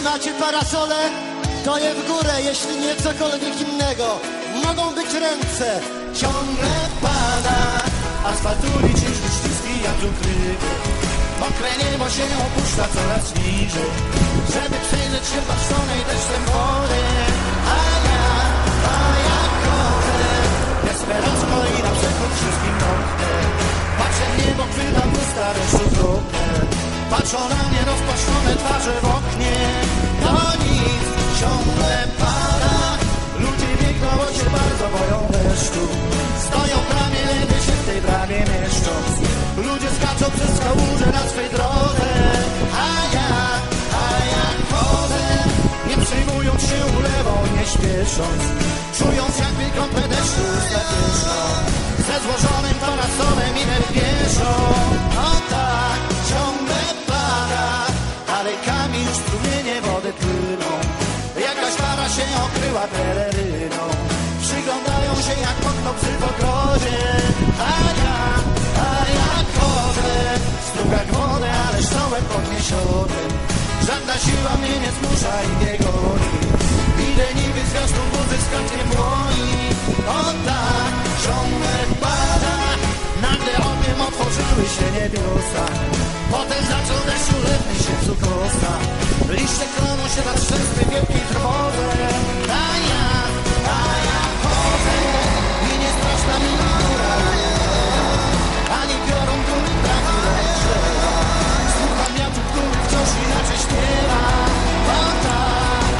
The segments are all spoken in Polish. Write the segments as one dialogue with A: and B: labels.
A: macie parasole, to je w górę, jeśli nie cokolwiek innego. Mogą być ręce.
B: Ciągle pada, asfaltuje cięż śliski jak ukryty. Mokre niebo się opuszcza coraz niżej, żeby przejrzeć się patrzonej deszczem wody. A ja chodzę desperacko i na przekór wszystkim moknę. Patrzę w niebo, chwytam usta deszczu drobne. Patrzą na mnie rozpaszczone twarze w oknie. To nic, ciągle pada. Ludzie biegną, bo się bardzo boją deszczu. Stoją w bramie, ledwie się w tej bramie mieszczą. Ludzie skaczą przez kałuże na swej drodze. A ja chodzę, nie przejmując się ulewą, nie śpiesząc, czując jakby kąpę deszczu zapieszczą. Ze złożonym parasolem idę pieszo. O tak, ciągle pada, alejkami już strumienie wody płyną. Jakaś para się okryła peleryną. Przyglądają się jak okno psy w ogrodzie. A ja chodzę, strugać wodę, ale stołek podniesiony. Żadna siła mnie nie zmusza i nie goni. Idę niby zwiastun burzy z kątkiem dłoni. O tak, ciągle pada. Nagle ogniem otworzyły się niebiosa. Potem zaczął deszcz ulewać się z ukosa. Liście kloną się na trzęsty wielkiej trwodze. A ja chodzę i nie straszna mi góra. Ani piorun, który trafi lepsze. Słucham wiatru, który wciąż inaczej śpiewa. O tak.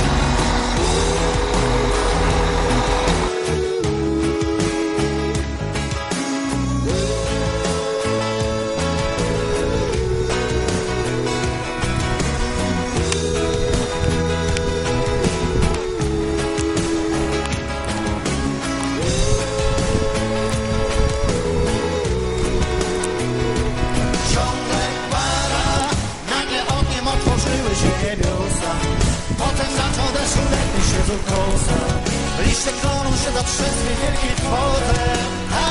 B: Potem zaczął deszcz ulepić się z ukosa. Liście kloną się do trzęsnej wielkiej trwodze.